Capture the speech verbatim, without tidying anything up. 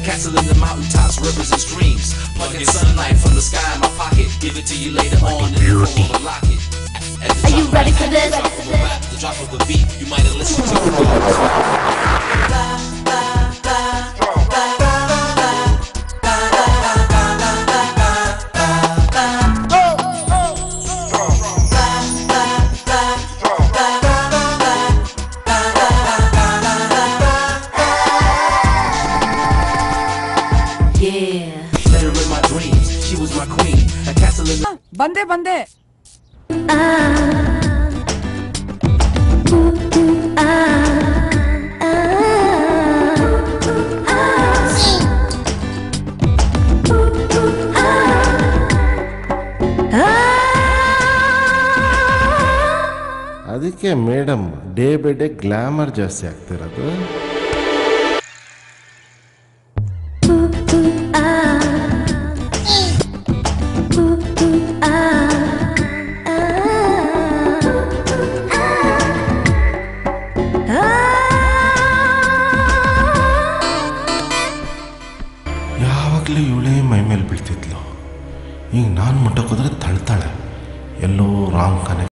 castle in the mountaintops, rivers and streams. Plucking sunlight from the sky in my pocket. Give it to you later on in the form of a locket. Are you ready for this? At the drop of the beat, you might have listened to it. ಬಂದೆ ಬಂದೆ ಅದಕ್ಕೆ madam day by day glamour ಜಾಸ್ತಿ ಆಗ್ತಿರೋದು. ಯಾವಾಗಲೂ ಇವಳೇ ಮೈ ಮೇಲೆ ಬೀಳ್ತಿದ್ಲು, ಈಗ ನಾನು ಮುಟ್ಟಕ್ಕೋದ್ರೆ ತಳ್ತಾಳೆ. ಎಲ್ಲೋ ರಾಂಗ್ ಕನೆಕ್ಟ್.